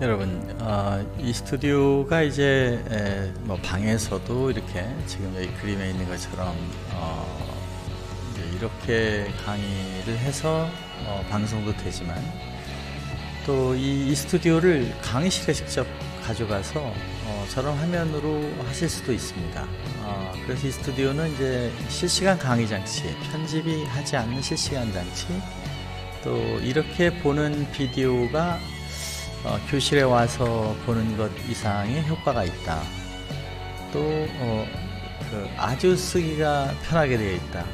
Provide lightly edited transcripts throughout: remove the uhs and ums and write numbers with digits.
여러분, 이 스튜디오가 이제 뭐 방에서도 이렇게 지금 여기 그림에 있는 것처럼 이제 이렇게 강의를 해서 방송도 되지만, 또 이 스튜디오를 강의실에 직접 가져가서 저런 화면으로 하실 수도 있습니다. 그래서 이 스튜디오는 이제 실시간 강의 장치, 편집이 하지 않는 실시간 장치, 또 이렇게 보는 비디오가 교실에 와서 보는 것 이상의 효과가 있다. 또 아주 쓰기가 편하게 되어 있다.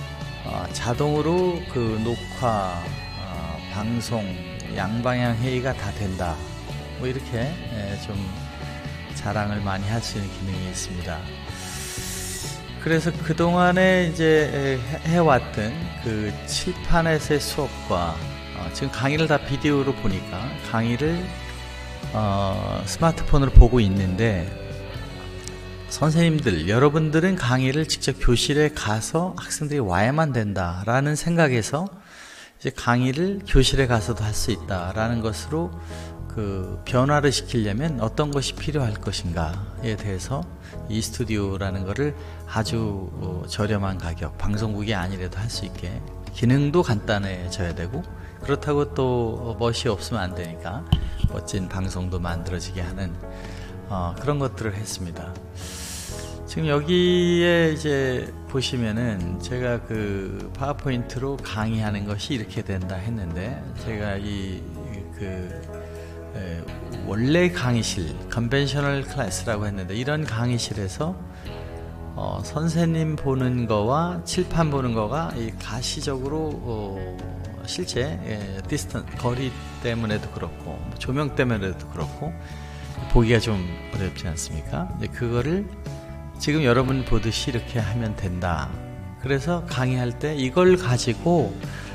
자동으로 그 녹화, 방송, 양방향 회의가 다 된다. 뭐 이렇게 좀 자랑을 많이 하시는 기능이 있습니다. 그래서 그동안에 이제 해왔던 그 칠판에서의 수업과 지금 강의를 다 비디오로 보니까 강의를 스마트폰으로 보고 있는데, 선생님들, 여러분들은 강의를 직접 교실에 가서 학생들이 와야만 된다라는 생각에서 이제 강의를 교실에 가서도 할 수 있다라는 것으로 그 변화를 시키려면 어떤 것이 필요할 것인가에 대해서 이 스튜디오라는 것을 아주 저렴한 가격, 방송국이 아니라도 할 수 있게, 기능도 간단해져야 되고, 그렇다고 또 멋이 없으면 안 되니까 멋진 방송도 만들어지게 하는 그런 것들을 했습니다. 지금 여기에 이제 보시면은 제가 그 파워포인트로 강의하는 것이 이렇게 된다 했는데, 제가 원래 강의실, 컨벤셔널 클래스라고 했는데, 이런 강의실에서 선생님 보는 거와 칠판 보는 거가 가시적으로 실제 거리 때문에도 그렇고 조명 때문에도 그렇고 보기가 좀 어렵지 않습니까? 그거를 지금 여러분 보듯이 이렇게 하면 된다. 그래서 강의할 때 이걸 가지고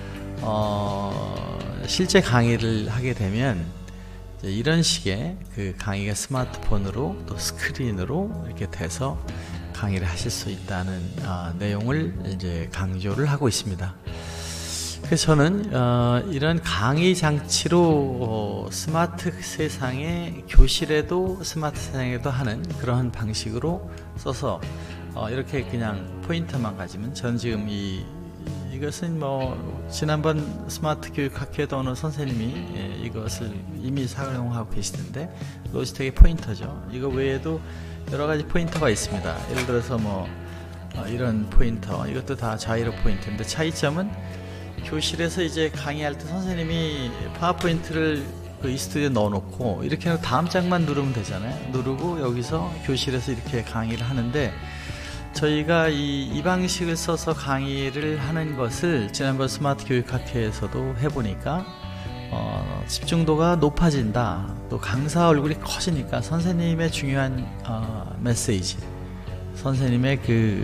실제 강의를 하게 되면 이런 식의 그 강의가 스마트폰으로 또 스크린으로 이렇게 돼서 강의를 하실 수 있다는 내용을 이제 강조를 하고 있습니다. 그래서 저는 이런 강의 장치로 스마트 세상에, 교실에도 스마트 세상에도 하는 그러한 방식으로 써서 이렇게 그냥 포인트만 가지면, 저는 지금 이것은 뭐 지난번 스마트 교육 학회에도 어느 선생님이 이것을 이미 사용하고 계시는데, 로지텍의 포인터죠. 이거 외에도 여러 가지 포인터가 있습니다. 예를 들어서 뭐 이런 포인터, 이것도 다 자이로 포인터인데, 차이점은 교실에서 이제 강의할 때 선생님이 파워포인트를 이 스튜디오에 넣어놓고 이렇게 해서 다음 장만 누르면 되잖아요. 누르고 여기서 교실에서 이렇게 강의를 하는데, 저희가 이 방식을 써서 강의를 하는 것을 지난번 스마트 교육학회에서도 해보니까 집중도가 높아진다. 또 강사 얼굴이 커지니까 선생님의 중요한 메시지, 선생님의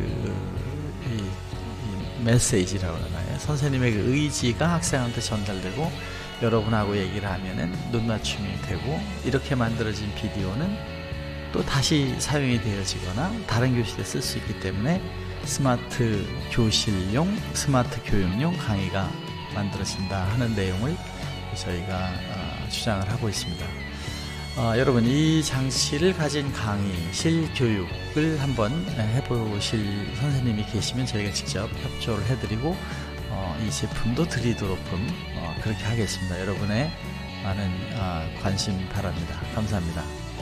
메시지라고 하나요? 선생님의 그 의지가 학생한테 전달되고 여러분하고 얘기를 하면은 눈맞춤이 되고, 이렇게 만들어진 비디오는 또 다시 사용이 되어지거나 다른 교실에 쓸 수 있기 때문에 스마트 교실용, 스마트 교육용 강의가 만들어진다 하는 내용을 저희가 주장을 하고 있습니다. 여러분, 이 장치를 가진 강의실 교육을 한번 해보실 선생님이 계시면 저희가 직접 협조를 해드리고 이 제품도 드리도록끔 그렇게 하겠습니다. 여러분의 많은 관심 바랍니다. 감사합니다.